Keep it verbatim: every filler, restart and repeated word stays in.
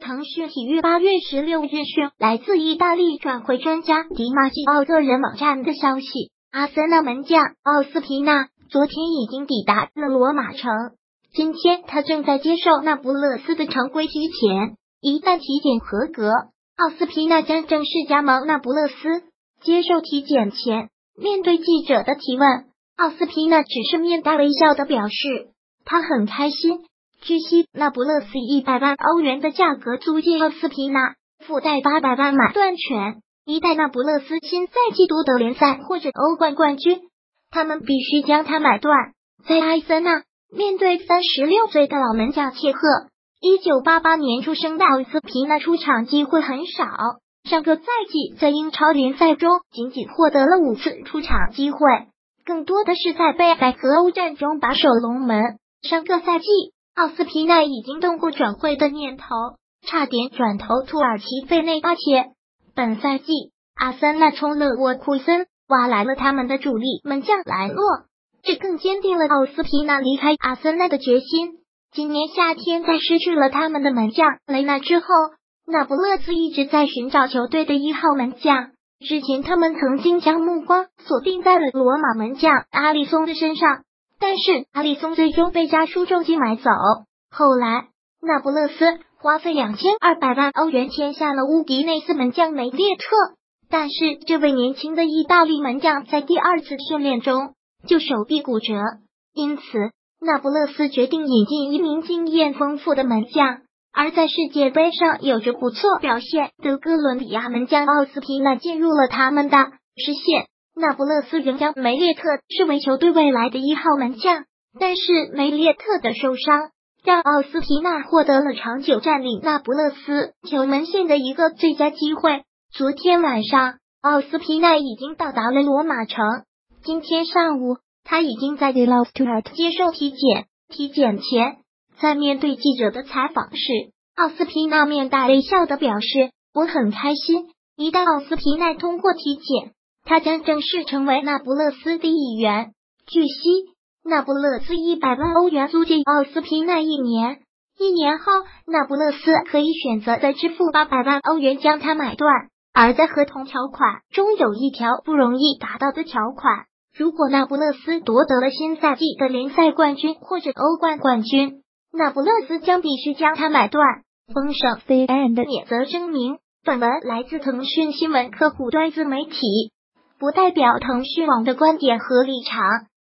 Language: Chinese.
腾讯体育八月十六日讯，来自意大利转会专家迪马基奥个人网站的消息，阿森纳门将奥斯皮纳昨天已经抵达了罗马城，今天他正在接受那不勒斯的常规体检，一旦体检合格，奥斯皮纳将正式加盟那不勒斯。接受体检前，面对记者的提问，奥斯皮纳只是面带微笑的表示，他很开心。据悉，那不勒斯一百万欧元的价格租借奥斯皮纳，附带八百万买断权。一旦那不勒斯新赛季夺得联赛或者欧冠冠军，他们必须将他买断。在阿森纳，面对三十六岁的老门将切赫，一九八八年出生的奥斯皮纳出场机会很少，上个赛季在英超联赛中仅仅获得了五次出场机会，更多的是在杯赛和欧战中把守龙门。上个赛季奥斯皮纳已经动过转会的念头，差点转投土耳其费内巴切。本赛季，阿森纳从勒沃库森挖来了他们的主力门将莱诺，这更坚定了奥斯皮纳离开阿森纳的决心。今年夏天在失去了他们的门将雷纳之后，那不勒斯一直在寻找球队的一号门将。之前他们曾经将目光锁定在了罗马门将阿里松的身上，但是阿里松最终被家书重金买走。后来那不勒斯花费两千二百万欧元签下了乌迪内斯门将梅列特，但是这位年轻的意大利门将在第二次训练中就手臂骨折，因此那不勒斯决定引进一名经验丰富的门将。而在世界杯上有着不错表现的哥伦比亚门将奥斯皮纳进入了他们的视线。那不勒斯仍将梅列特视为球队未来的一号门将，但是梅列特的受伤让奥斯皮纳获得了长久占领那不勒斯球门线的一个最佳机会。昨天晚上，奥斯皮纳已经到达了罗马城，今天上午他已经在 De La Stuart 接受体检。体检前，在面对记者的采访时，奥斯皮纳面带微笑的表示，我很开心，一旦奥斯皮纳通过体检，他将正式成为那不勒斯的一员。据悉，那不勒斯一百万欧元租借奥斯皮纳一年，一年后那不勒斯可以选择再支付八百万欧元将他买断。而在合同条款中有一条不容易达到的条款，如果那不勒斯夺得了新赛季的联赛冠军或者欧冠冠军，那不勒斯将必须将他买断。封赏 C N 的免责声明，本文来自腾讯新闻客户端自媒体，不代表腾讯网的观点和立场。